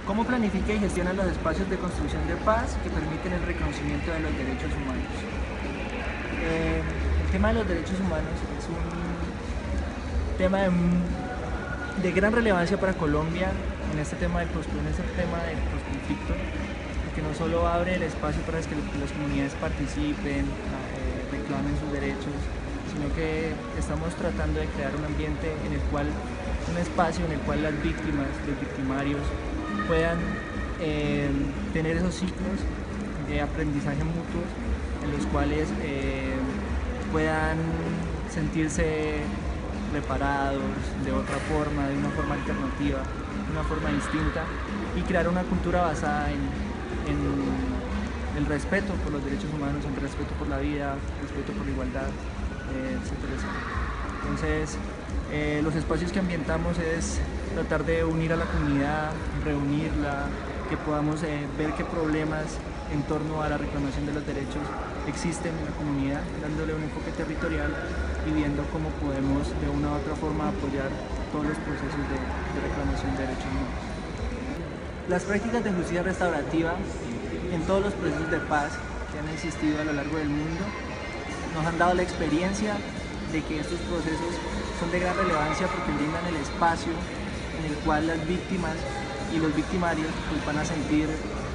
¿Cómo planifica y gestiona los espacios de construcción de paz que permiten el reconocimiento de los derechos humanos? El tema de los derechos humanos es un tema de gran relevancia para Colombia en este tema del posconflicto, porque no solo abre el espacio para que las comunidades participen, reclamen sus derechos, sino que estamos tratando de crear un ambiente en el cual, un espacio en el cual las víctimas, los victimarios, puedan tener esos ciclos de aprendizaje mutuos en los cuales puedan sentirse reparados de otra forma, de una forma alternativa, de una forma distinta, y crear una cultura basada en el respeto por los derechos humanos, el respeto por la vida, el respeto por la igualdad, etcétera, etcétera. Entonces, los espacios que ambientamos es tratar de unir a la comunidad, reunirla, que podamos ver qué problemas en torno a la reclamación de los derechos existen en la comunidad, dándole un enfoque territorial y viendo cómo podemos de una u otra forma apoyar todos los procesos de reclamación de derechos humanos. Las prácticas de justicia restaurativa en todos los procesos de paz que han existido a lo largo del mundo nos han dado la experiencia de que estos procesos son de gran relevancia porque brindan el espacio en el cual las víctimas y los victimarios pues, van a sentir,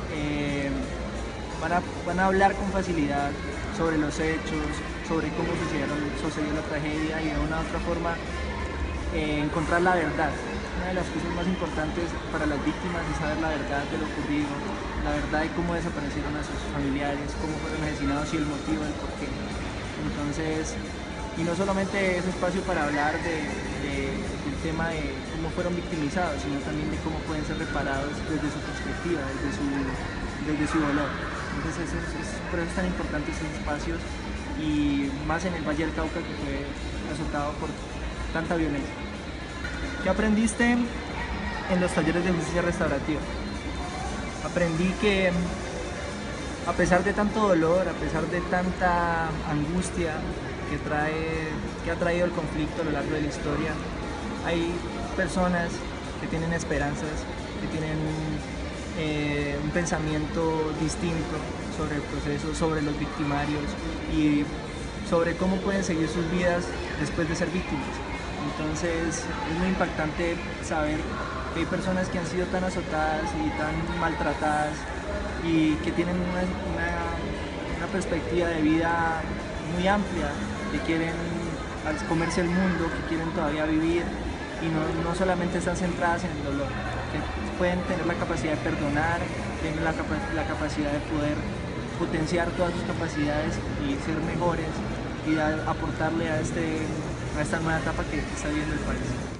van a hablar con facilidad sobre los hechos, sobre cómo sucedió la tragedia y de una u otra forma encontrar la verdad. Una de las cosas más importantes para las víctimas es saber la verdad de lo ocurrido, la verdad de cómo desaparecieron a sus familiares, cómo fueron asesinados y el motivo del porqué. Entonces, y no solamente ese espacio para hablar del tema de cómo fueron victimizados, sino también de cómo pueden ser reparados desde su perspectiva, desde su dolor. Entonces, por eso es tan importante esos espacios, y más en el Valle del Cauca, que fue azotado por tanta violencia. ¿Qué aprendiste en los talleres de justicia restaurativa? Aprendí que a pesar de tanto dolor, a pesar de tanta angustia que ha traído el conflicto a lo largo de la historia, hay personas que tienen esperanzas, que tienen un pensamiento distinto sobre el proceso, sobre los victimarios y sobre cómo pueden seguir sus vidas después de ser víctimas. Entonces es muy impactante saber que hay personas que han sido tan azotadas y tan maltratadas y que tienen una perspectiva de vida muy amplia, que quieren comerse el mundo, que quieren todavía vivir y no solamente están centradas en el dolor, que pueden tener la capacidad de perdonar, tienen la capacidad de poder potenciar todas sus capacidades y ser mejores y aportarle a esta nueva etapa que está viviendo el país.